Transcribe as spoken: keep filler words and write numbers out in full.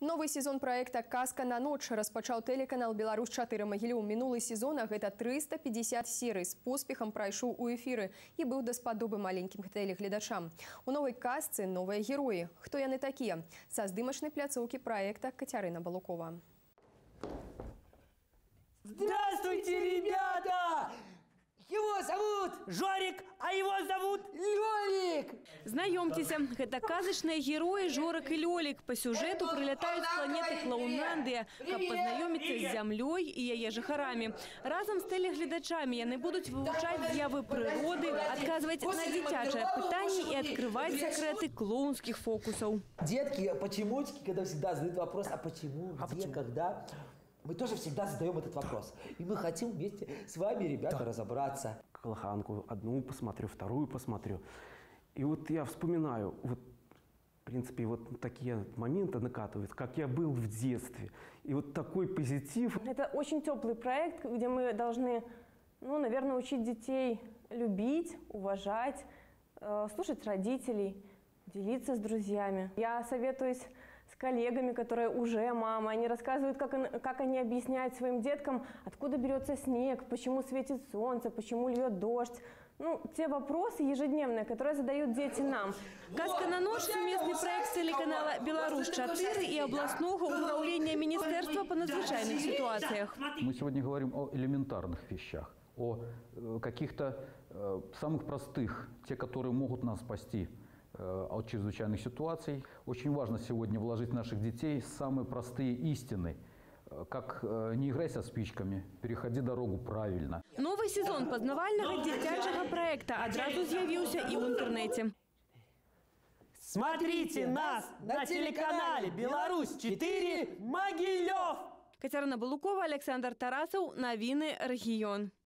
Новый сезон проекта «Казка на ночь» распачаў телеканал «Беларусь четыре Могилев». Минулый сезон, а это триста пятьдесят серий, с поспехом прошел у эфиры и был даспадобы маленьким телеглядачам. У новой казцы новые герои. Кто яны такие? Со здымочной пляцовки проекта Катерина Балукова. Здравствуйте, ребята! Его зовут Жорик, а его зовут Лёлик! Знакомьтесь, это сказочные герои Жорик и Лёлик. По сюжету прилетают с планеты Клоунландия, чтобы познакомиться с землей и ее жихарами. Разом с телеглядачами они будут выучать з'явы природы, отказывать на детячее питание и открывать секреты клоунских фокусов. Детки, почемучки, когда всегда задают вопрос, а почему, а где, почему? когда... Мы тоже всегда задаем этот вопрос. И мы хотим вместе с вами, ребята, да. разобраться. Колыханку одну посмотрю, вторую посмотрю. И вот я вспоминаю, вот, в принципе, вот такие моменты накатываются, как я был в детстве. И вот такой позитив. Это очень теплый проект, где мы должны, ну, наверное, учить детей любить, уважать, э, слушать родителей, делиться с друзьями. Я советуюсь с коллегами, которые уже мамы. Они рассказывают, как, он, как они объясняют своим деткам, откуда берется снег, почему светит солнце, почему льет дождь. Ну, те вопросы ежедневные, которые задают дети нам. «Казка на ночь» – совместный проект телеканала «Беларусь четыре» и областного управления Министерства по надзвычайных ситуациях. Мы сегодня говорим о элементарных вещах, о э, каких-то э, самых простых, те, которые могут нас спасти от чрезвычайных ситуаций. Очень важно сегодня вложить в наших детей самые простые истины. Как не играй со спичками, переходи дорогу правильно. Новый сезон познавального детячего проекта одразу з'явился и в интернете. Смотрите нас на телеканале «Беларусь четыре Могилев». Катерина Балукова, Александр Тарасов. Новины регион.